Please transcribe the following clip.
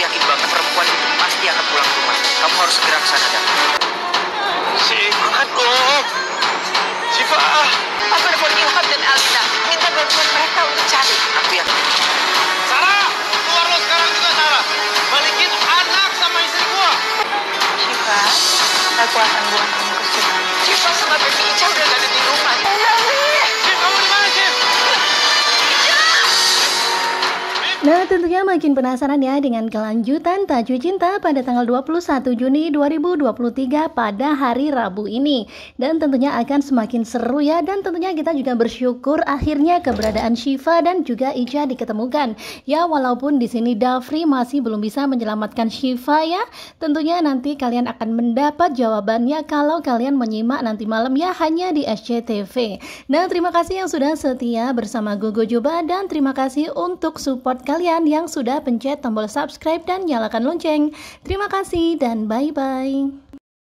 yakin banget perempuan itu pasti akan pulang ke rumah. Kamu harus segera ke sana, Dan. Aduh, Syifa. Papa telepon Ilham dan Alina, minta bantuan mereka untuk cari. Aku yakin. Sarah, keluar lo sekarang juga, Sarah. Balikin anak sama istri gua. Syifa, aku akan buang kamu ke sungai. Syifa sama baby Ica udah gak ada di rumah. Syif, kamu di mana, Syif? Nah, tentunya makin penasaran ya dengan kelanjutan Tajuk Cinta pada tanggal 21 Juni 2023 pada hari Rabu ini. Dan tentunya akan semakin seru ya, dan tentunya kita juga bersyukur akhirnya keberadaan Syifa dan juga Ica diketemukan. Ya, walaupun di sini Dafri masih belum bisa menyelamatkan Syifa ya. Tentunya nanti kalian akan mendapat jawabannya kalau kalian menyimak nanti malam ya, hanya di SCTV. Nah, terima kasih yang sudah setia bersama Gogo Juba, dan terima kasih untuk support kalian yang sudah pencet tombol subscribe dan nyalakan lonceng. Terima kasih dan bye-bye.